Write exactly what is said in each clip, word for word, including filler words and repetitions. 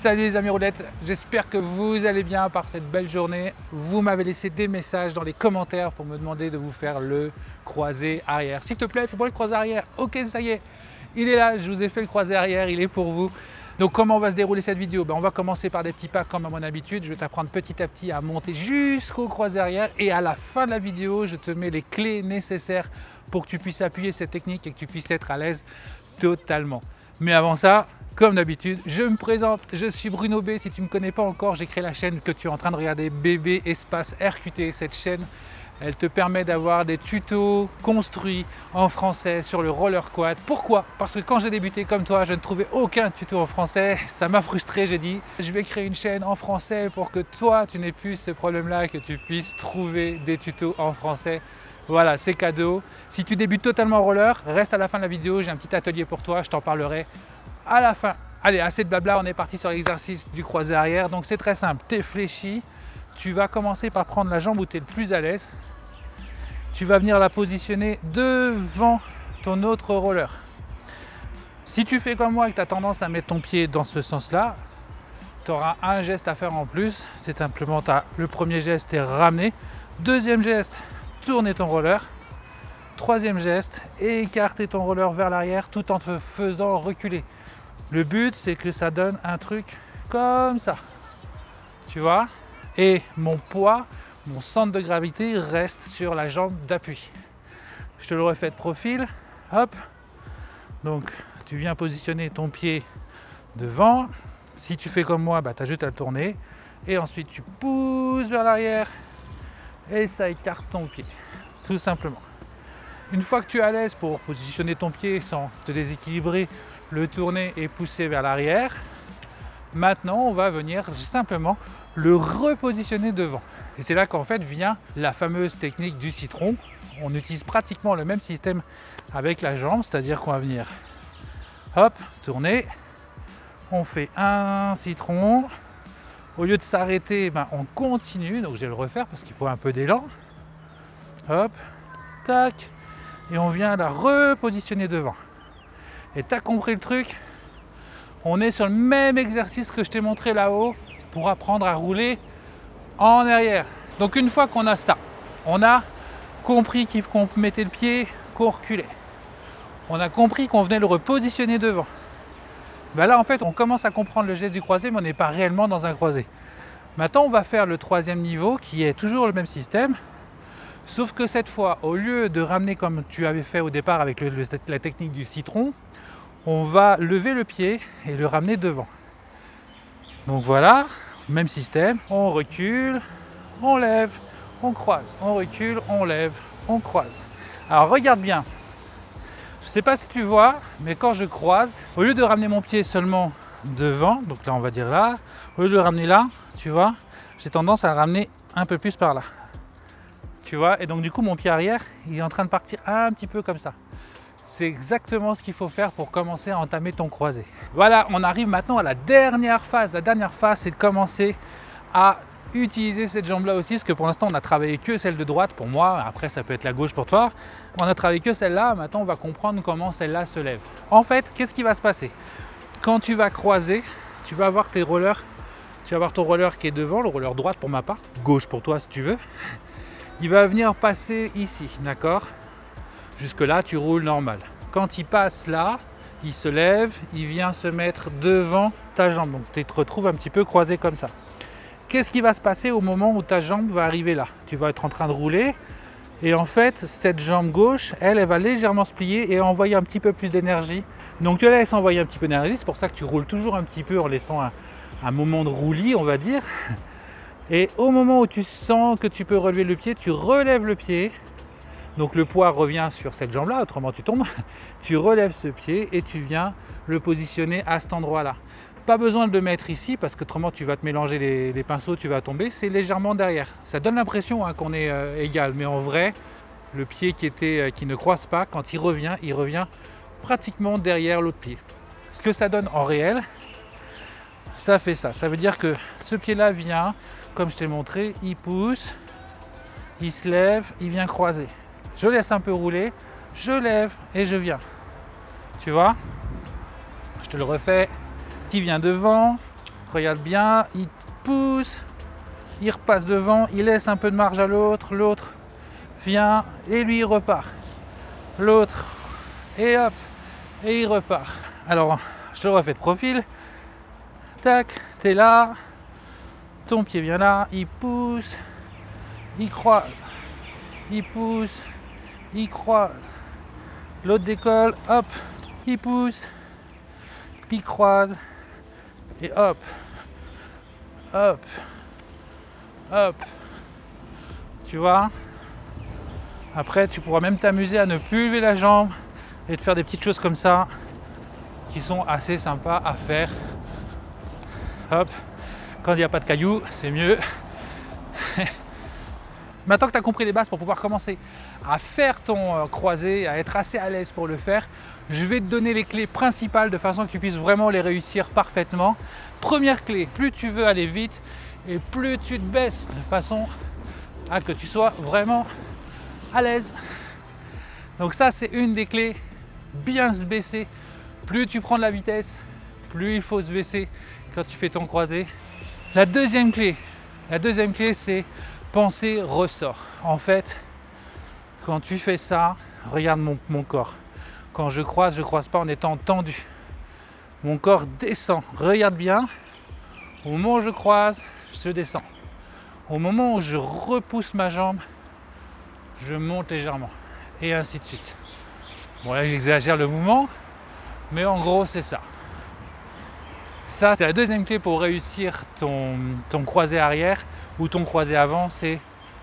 Salut les amis roulettes, j'espère que vous allez bien par cette belle journée. Vous m'avez laissé des messages dans les commentaires pour me demander de vous faire le croisé arrière. S'il te plaît, fais-moi le croisé arrière. Ok, ça y est, il est là, je vous ai fait le croisé arrière, il est pour vous. Donc comment va se dérouler cette vidéo? Ben, on va commencer par des petits pas comme à mon habitude. Je vais t'apprendre petit à petit à monter jusqu'au croisé arrière et à la fin de la vidéo, je te mets les clés nécessaires pour que tu puisses appuyer cette technique et que tu puisses être à l'aise totalement. Mais avant ça, comme d'habitude, je me présente, je suis Bruno B. Si tu ne me connais pas encore, j'ai créé la chaîne que tu es en train de regarder, B B Espace R Q T. Cette chaîne, elle te permet d'avoir des tutos construits en français sur le roller quad. Pourquoi? Parce que quand j'ai débuté comme toi, je ne trouvais aucun tuto en français. Ça m'a frustré, j'ai dit, je vais créer une chaîne en français pour que toi, tu n'aies plus ce problème-là, que tu puisses trouver des tutos en français. Voilà, c'est cadeau. Si tu débutes totalement en roller, reste à la fin de la vidéo, j'ai un petit atelier pour toi, je t'en parlerai à la fin. Allez, assez de blabla, on est parti sur l'exercice du croisé arrière. Donc c'est très simple, tu es fléchi, tu vas commencer par prendre la jambe où tu es le plus à l'aise. Tu vas venir la positionner devant ton autre roller. Si tu fais comme moi et que tu as tendance à mettre ton pied dans ce sens-là, tu auras un geste à faire en plus. C'est simplement, as, le premier geste est ramener. Deuxième geste, tourner ton roller. Troisième geste, écarter ton roller vers l'arrière tout en te faisant reculer. Le but, c'est que ça donne un truc comme ça. Tu vois? Et mon poids, mon centre de gravité reste sur la jambe d'appui. Je te le refais de profil. Hop. Donc, tu viens positionner ton pied devant. Si tu fais comme moi, bah, tu as juste à le tourner. Et ensuite, tu pousses vers l'arrière. Et ça écarte ton pied. Tout simplement. Une fois que tu es à l'aise pour positionner ton pied sans te déséquilibrer, le tourner et pousser vers l'arrière, maintenant on va venir simplement le repositionner devant. Et c'est là qu'en fait vient la fameuse technique du citron. On utilise pratiquement le même système avec la jambe, c'est-à-dire qu'on va venir hop, tourner, on fait un citron, au lieu de s'arrêter, ben, on continue, donc je vais le refaire parce qu'il faut un peu d'élan, hop, tac, et on vient la repositionner devant. Et tu as compris le truc? On est sur le même exercice que je t'ai montré là-haut pour apprendre à rouler en arrière. Donc une fois qu'on a ça, on a compris qu'on mettait le pied, qu'on reculait. On a compris qu'on venait le repositionner devant. Ben là en fait on commence à comprendre le geste du croisé, mais on n'est pas réellement dans un croisé. Maintenant on va faire le troisième niveau qui est toujours le même système. Sauf que cette fois, au lieu de ramener comme tu avais fait au départ avec le, le, la technique du citron, on va lever le pied et le ramener devant. Donc voilà, même système, on recule, on lève, on croise, on recule, on lève, on croise. Alors regarde bien, je ne sais pas si tu vois, mais quand je croise, au lieu de ramener mon pied seulement devant, donc là on va dire là, au lieu de le ramener là, tu vois, j'ai tendance à le ramener un peu plus par là. Tu vois, et donc du coup mon pied arrière il est en train de partir un petit peu comme ça. C'est exactement ce qu'il faut faire pour commencer à entamer ton croisé. Voilà, on arrive maintenant à la dernière phase. La dernière phase, c'est de commencer à utiliser cette jambe là aussi, parce que pour l'instant on a travaillé que celle de droite pour moi, après ça peut être la gauche pour toi. On a travaillé que celle-là, maintenant on va comprendre comment celle-là se lève. En fait, qu'est-ce qui va se passer? Quand tu vas croiser, tu vas avoir tes rollers, tu vas avoir ton roller qui est devant, le roller droite pour ma part, gauche pour toi si tu veux. Il va venir passer ici, d'accord? Jusque là, tu roules normal. Quand il passe là, il se lève, il vient se mettre devant ta jambe. Donc tu te retrouves un petit peu croisé comme ça. Qu'est-ce qui va se passer au moment où ta jambe va arriver là? Tu vas être en train de rouler et en fait, cette jambe gauche, elle, elle va légèrement se plier et envoyer un petit peu plus d'énergie. Donc tu laisses envoyer un petit peu d'énergie, c'est pour ça que tu roules toujours un petit peu en laissant un, un moment de roulis, on va dire. Et au moment où tu sens que tu peux relever le pied, tu relèves le pied. Donc le poids revient sur cette jambe là, autrement tu tombes. Tu relèves ce pied et tu viens le positionner à cet endroit là. Pas besoin de le mettre ici parce que autrement tu vas te mélanger les, les pinceaux, tu vas tomber. C'est légèrement derrière. Ça donne l'impression hein, qu'on est euh, égal, mais en vrai, le pied qui, était, euh, qui ne croise pas, quand il revient, il revient pratiquement derrière l'autre pied. Ce que ça donne en réel, ça fait ça. Ça veut dire que ce pied là vient, comme je t'ai montré, il pousse, il se lève, il vient croiser. Je laisse un peu rouler, je lève et je viens. Tu vois? Je te le refais. Qui vient devant, Regarde bien, il pousse, il repasse devant, il laisse un peu de marge à l'autre, l'autre vient et lui il repart. L'autre et hop, et il repart. Alors, je te le refais de profil. Tac, t'es là, ton pied vient là, il pousse, il croise, il pousse, il croise. L'autre décolle, hop, il pousse, il croise, et hop, hop, hop. Tu vois? Après, tu pourras même t'amuser à ne plus lever la jambe et de faire des petites choses comme ça qui sont assez sympas à faire. Hop, quand il n'y a pas de cailloux, c'est mieux. Maintenant que tu as compris les bases pour pouvoir commencer à faire ton croisé, à être assez à l'aise pour le faire, je vais te donner les clés principales de façon que tu puisses vraiment les réussir parfaitement. Première clé, plus tu veux aller vite et plus tu te baisses de façon à que tu sois vraiment à l'aise. Donc ça, c'est une des clés, bien se baisser. Plus tu prends de la vitesse, plus il faut se baisser quand tu fais ton croisé. La deuxième clé, la deuxième clé, c'est penser ressort. En fait, quand tu fais ça, regarde mon, mon corps. Quand je croise, je croise pas en étant tendu. Mon corps descend. Regarde bien. Au moment où je croise, je descends. Au moment où je repousse ma jambe, je monte légèrement. Et ainsi de suite. Bon, là, j'exagère le mouvement, mais en gros, c'est ça. Ça, c'est la deuxième clé pour réussir ton, ton croisé arrière ou ton croisé avant, c'est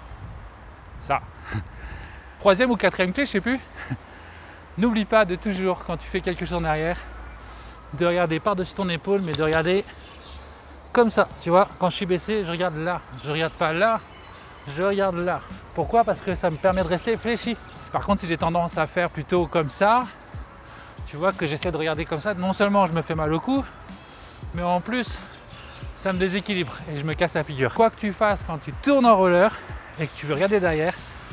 ça. Troisième ou quatrième clé, je sais plus. N'oublie pas de toujours, quand tu fais quelque chose en arrière, de regarder par-dessus ton épaule, mais de regarder comme ça. Tu vois, quand je suis baissé, je regarde là. Je regarde pas là, je regarde là. Pourquoi? Parce que ça me permet de rester fléchi. Par contre, si j'ai tendance à faire plutôt comme ça, tu vois que j'essaie de regarder comme ça, non seulement je me fais mal au cou, mais en plus, ça me déséquilibre et je me casse la figure. Quoi que tu fasses quand tu tournes en roller et que tu veux regarder derrière,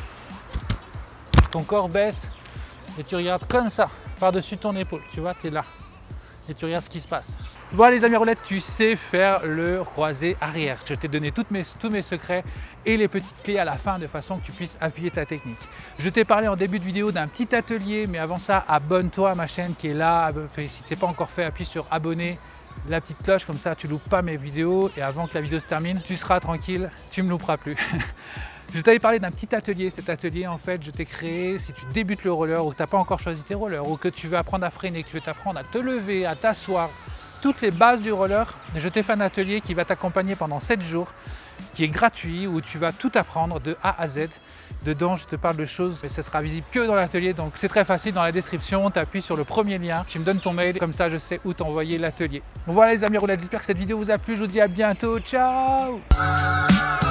ton corps baisse et tu regardes comme ça, par-dessus ton épaule. Tu vois, tu es là et tu regardes ce qui se passe. Voilà les amis roulettes, tu sais faire le croisé arrière. Je t'ai donné toutes mes, tous mes secrets et les petites clés à la fin de façon que tu puisses appuyer ta technique. Je t'ai parlé en début de vidéo d'un petit atelier, mais avant ça, abonne-toi à ma chaîne qui est là. Si ce n'est pas encore fait, appuie sur abonner, la petite cloche, comme ça tu loupes pas mes vidéos et avant que la vidéo se termine, tu seras tranquille, tu me louperas plus. Je t'avais parlé d'un petit atelier. Cet atelier, en fait, je t'ai créé si tu débutes le roller ou que tu n'as pas encore choisi tes rollers ou que tu veux apprendre à freiner, que tu veux t'apprendre à te lever, à t'asseoir, toutes les bases du roller, je t'ai fait un atelier qui va t'accompagner pendant sept jours, qui est gratuit, où tu vas tout apprendre de A à Z. Dedans, je te parle de choses et ce sera visible que dans l'atelier, donc c'est très facile. Dans la description, tu appuies sur le premier lien, tu me donnes ton mail, comme ça je sais où t'envoyer l'atelier. Voilà les amis roulettes, j'espère que cette vidéo vous a plu, je vous dis à bientôt, ciao.